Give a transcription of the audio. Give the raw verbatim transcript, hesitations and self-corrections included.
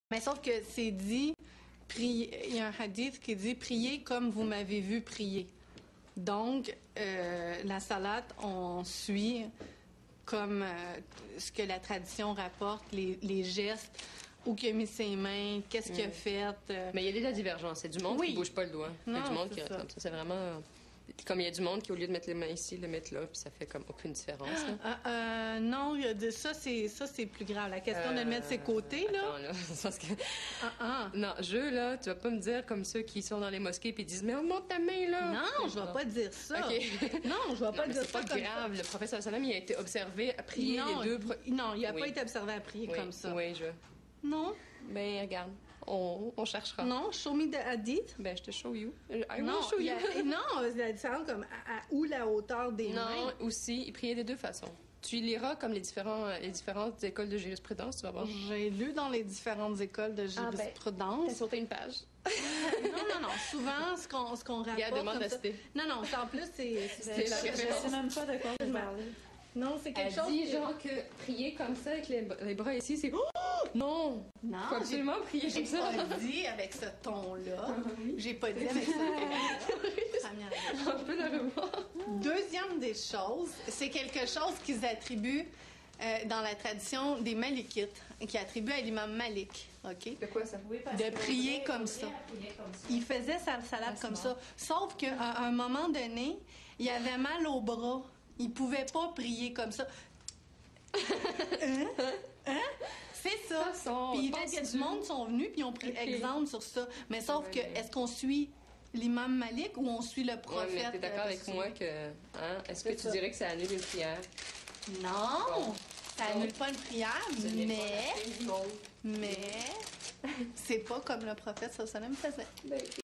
Mais sauf que c'est dit, prier, il y a un hadith qui dit « Priez comme vous m'avez vu prier ». Donc, euh, la salat, on suit comme euh, ce que la tradition rapporte, les, les gestes, où il a mis ses mains, qu'est-ce qu'il a fait. Euh... Mais il y a de la divergence. C'est du monde oui. qui ne bouge pas le doigt. Il y a Non, du monde qui ça. comme ça. C'est vraiment... Comme il y a du monde qui, au lieu de mettre les mains ici, le mettre là, puis ça fait comme aucune différence. Ah, euh, non, il y a de, ça, c'est, ça, c'est plus grave. La question euh, de le mettre ses côtés, là. Attends, là, parce que... Ah, ah. Non, je, là, tu vas pas me dire comme ceux qui sont dans les mosquées puis disent « Mais monte ta main, là! » Non, je vais pas dire ça. Okay. Non, je vais pas non, dire c'est ça pas comme grave. ça. Le professeur Salam, il a été observé à prier non, les deux... Il, non, il a oui. pas été observé à prier oui. comme ça. Oui, je... Non. Ben, regarde, on, on cherchera. Non, show me the hadith. Ben, je te show you. I non, will show you. A, non, c'est la différence comme à, à où la hauteur des non, mains. Non, aussi, il priait de deux façons. Tu liras comme les, différents, les différentes écoles de jurisprudence, tu vas voir. J'ai lu dans les différentes écoles de jurisprudence. Ah, ben, t'as sauté une page. non, non, non. Souvent, ce qu'on, ce qu'on rapporte... Il y a demande comme ça... Non, non, en plus, c'est... C'est la référence. Je sais même pas de quoi vous parlez. Non, c'est quelque Elle chose... dit que... genre que prier comme ça avec les, les bras ici, c'est... Oh! Non! Non, faut absolument prier comme ça. J'ai pas dit avec ce ton-là. J'ai pas dit avec ce ton-là. On peut le revoir. Deuxième des choses, c'est quelque chose qu'ils attribuent euh, dans la tradition des Malikites, qui attribuent à l'imam Malik. OK? De quoi ça? Oui, parce de prier comme ça. comme ça. Il faisait sa salade comme ça. Sauf qu'à un moment donné, il avait mal au bras. Il pouvait pas prier comme ça. hein? Hein? C'est ça. Puis il y a du monde qui sont venus puis ils ont pris okay. exemple sur ça. Mais sauf ouais, que, ouais. est-ce qu'on suit l'imam Malik ou on suit le prophète? Ouais, mais t'es d'accord avec moi que... Hein? Est-ce que tu ça. dirais que ça annule une prière? Non! Bon. Ça annule pas une prière, Ce mais... Mais... c'est pas comme le prophète sallallahu alayhi wa sallam faisait.